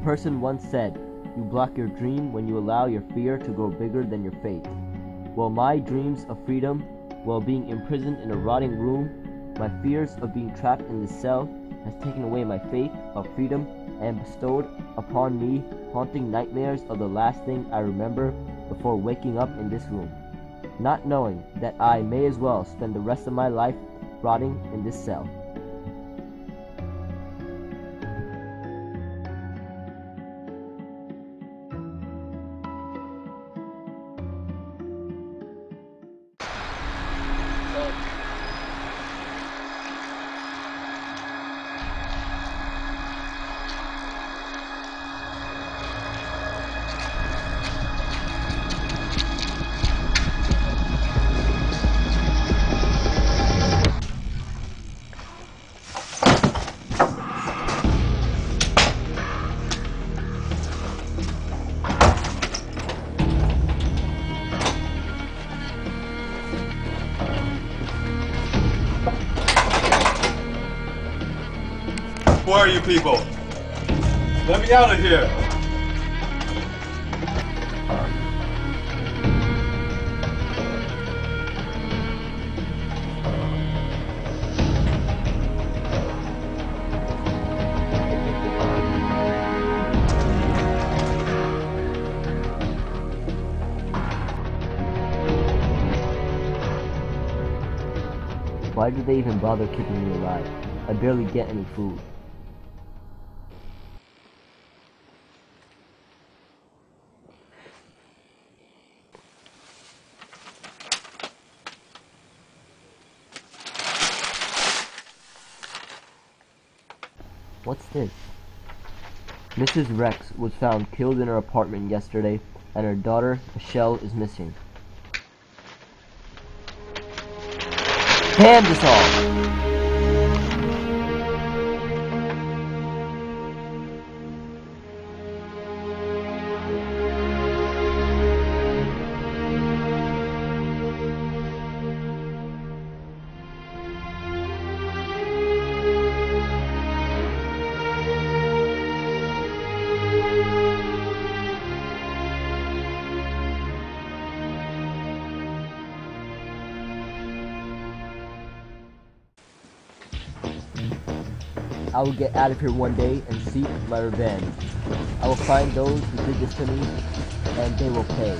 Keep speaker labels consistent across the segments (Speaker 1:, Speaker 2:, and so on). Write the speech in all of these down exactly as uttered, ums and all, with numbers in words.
Speaker 1: person once said, "You block your dream when you allow your fear to grow bigger than your faith." Well, my dreams of freedom, while being imprisoned in a rotting room, my fears of being trapped in this cell, has taken away my faith of freedom and bestowed upon me haunting nightmares of the last thing I remember before waking up in this room, not knowing that I may as well spend the rest of my life rotting in this cell.
Speaker 2: Who are you people? Let me out of here!
Speaker 1: Why do they even bother keeping me alive? I barely get any food. What's this? Missus Rex was found killed in her apartment yesterday, and her daughter, Michelle, is missing. Damn this all! I will get out of here one day and seek my revenge. I will find those who did this to me, and they will pay.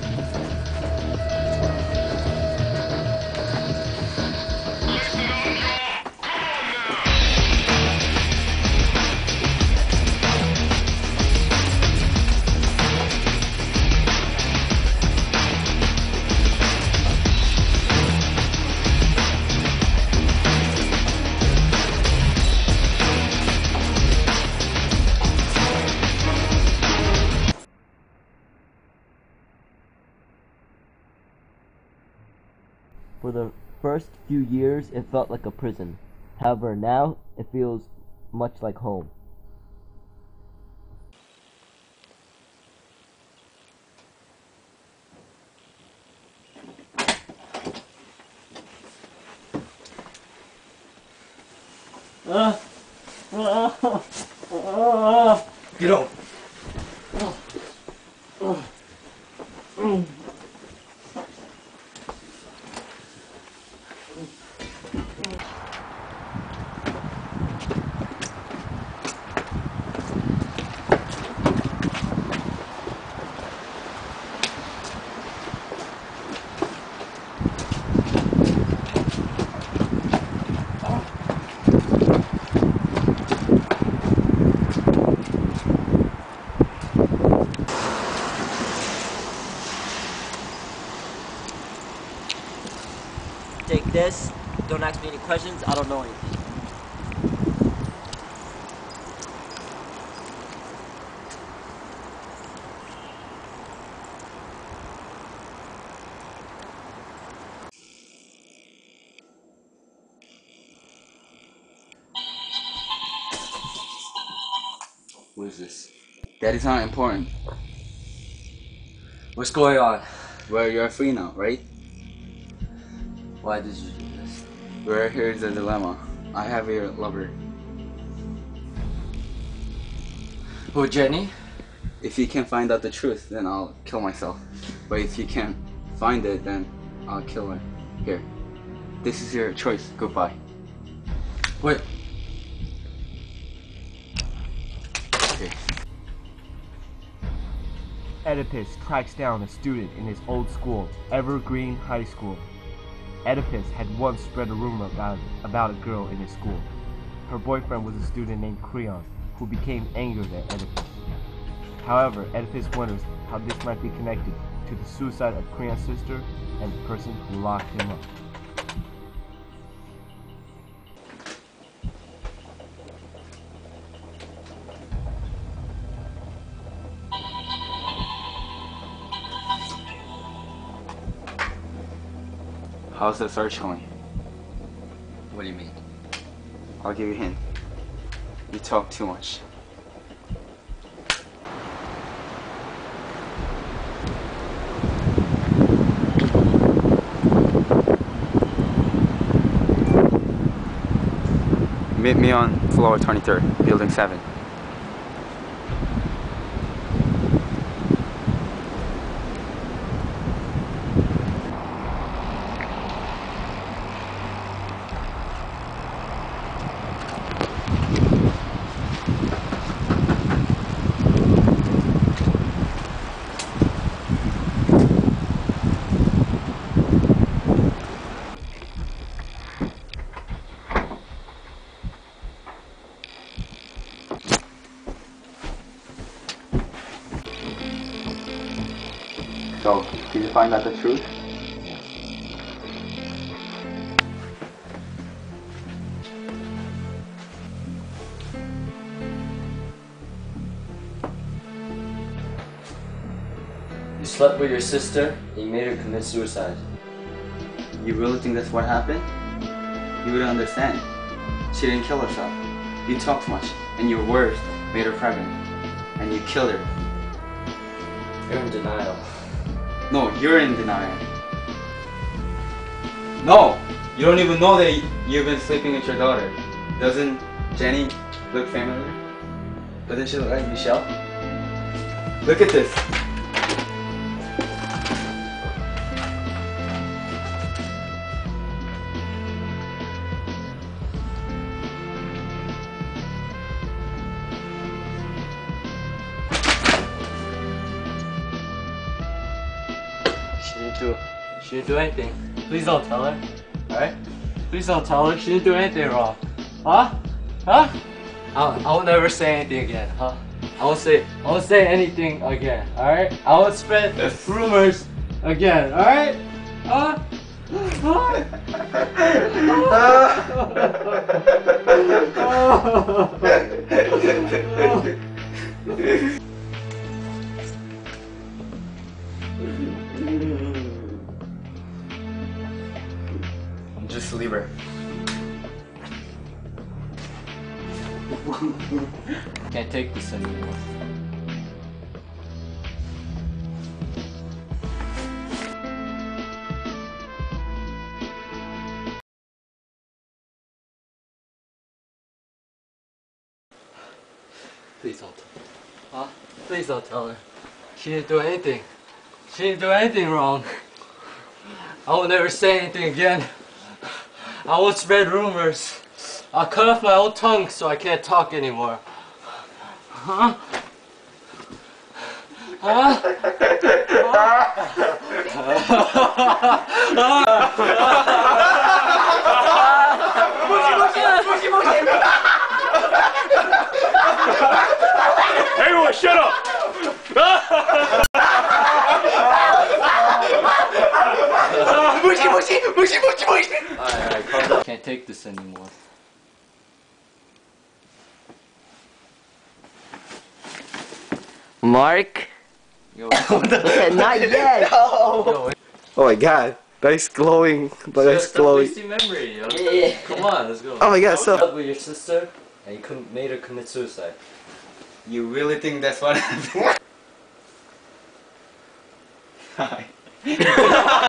Speaker 1: For the first few years, it felt like a prison. However, now it feels much like home.
Speaker 3: Uh, uh, uh,
Speaker 2: Get up!
Speaker 1: Take this. Don't ask me any questions. I don't know anything.
Speaker 4: What is this? That is not important.
Speaker 3: what's going on?
Speaker 4: Well, you're free now, right?
Speaker 3: Why did you do this?
Speaker 4: Well, here's the dilemma. I have a lover.
Speaker 3: Who, Jenny?
Speaker 4: If you can't find out the truth, then I'll kill myself. But if you can't find it, then I'll kill her. Here. This is your choice. Goodbye. Wait. Okay.
Speaker 1: Oedipus tracks down a student in his old school, Evergreen High School. Oedipus had once spread a rumor about, about a girl in his school. Her boyfriend was a student named Creon, who became angered at Oedipus. However, Oedipus wonders how this might be connected to the suicide of Creon's sister and the person who locked him up.
Speaker 4: How's the search going?
Speaker 3: What do you mean?
Speaker 4: I'll give you a hint. You talk too much. Meet me on floor twenty-third, building seven. So, did you find out the truth?
Speaker 3: You slept with your sister and you made her commit suicide.
Speaker 4: You really think that's what happened? You wouldn't understand. She didn't kill herself. You talk too much, and your words made her pregnant. And you killed her.
Speaker 3: You're in denial.
Speaker 4: No, you're in denial. No! You don't even know that you've been sleeping with your daughter. Doesn't Jenny look familiar? Doesn't she look like Michelle? Look at this.
Speaker 3: She didn't do She didn't do anything. Please don't tell her. Alright? Please don't tell her. She didn't do anything wrong. Huh? Huh? I, I will never say anything again, huh? I won't say I won't say anything again, alright? I won't spread rumors again, alright? Huh? Huh?
Speaker 4: Just leave her.
Speaker 3: Can't take this anymore. Please don't tell her. Huh? Please don't tell her. She didn't do anything. She didn't do anything wrong. I will never say anything again. I won't spread rumors. I'll cut off my own tongue so I can't talk anymore. Huh? Huh?
Speaker 2: Everyone, shut up!
Speaker 3: Alright, calm down. Can't take this anymore.
Speaker 1: Mark?
Speaker 3: Yo,
Speaker 1: Not yet!
Speaker 3: yo,
Speaker 5: Oh my god, nice glowing, but nice
Speaker 3: just a
Speaker 5: glowing.
Speaker 3: tasty memory, yo.
Speaker 1: Yeah.
Speaker 3: Come on, let's go.
Speaker 5: Oh my god,
Speaker 3: You
Speaker 5: so
Speaker 3: slept with your sister and you com- made her commit suicide.
Speaker 4: You really think that's what happened? Hi.